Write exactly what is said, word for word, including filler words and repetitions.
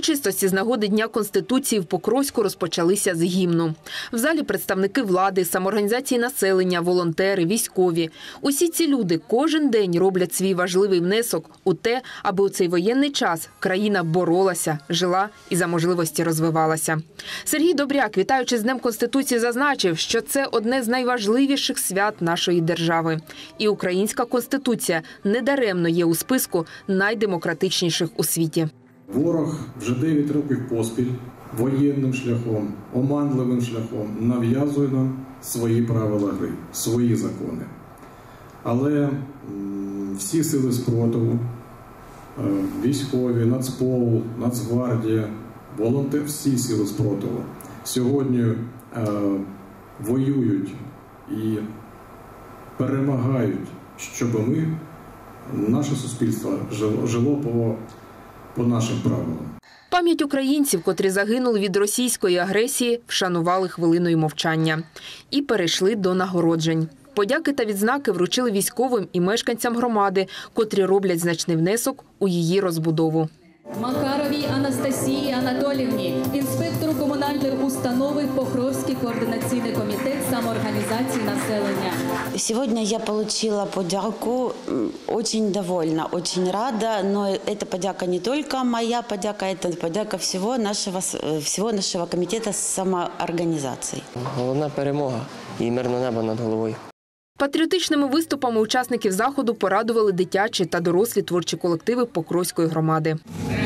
Урочистості з нагоди Дня Конституції в Покровську розпочалися з гімну. В залі представники влади, самоорганізації населення, волонтери, військові. Усі ці люди кожен день роблять свій важливий внесок у те, аби у цей воєнний час країна боролася, жила і за можливості розвивалася. Сергій Добряк, вітаючи з Днем Конституції, зазначив, що це одне з найважливіших свят нашої держави. І українська Конституція недаремно є у списку найдемократичніших у світі. Ворог вже дев'ять років поспіль воєнним шляхом, оманливим шляхом нав'язує нам свої правила гри, свої закони. Але всі сили спротиву, військові, Нацпол, Нацгвардія, волонтери, всі сили спротиву сьогодні е, воюють і перемагають, щоб ми, наше суспільство, жило, жило по по нашим правилам. Пам'ять українців, котрі загинули від російської агресії, вшанували хвилиною мовчання. І перейшли до нагороджень. Подяки та відзнаки вручили військовим і мешканцям громади, котрі роблять значний внесок у її розбудову. Макаровій Анастасії Анатоліївні, інспектору комунальної установи Покровський координаційний комітет самоорганізації населення. Сегодня я получила подяку, очень довольна, очень рада, но эта подяка не только моя подяка, это подяка всего нашего, всего нашего комитета самоорганизации. Головна перемога і мирне небо над головою. Патріотичними виступами учасників заходу порадували дитячі та дорослі творчі колективи Покровської громади.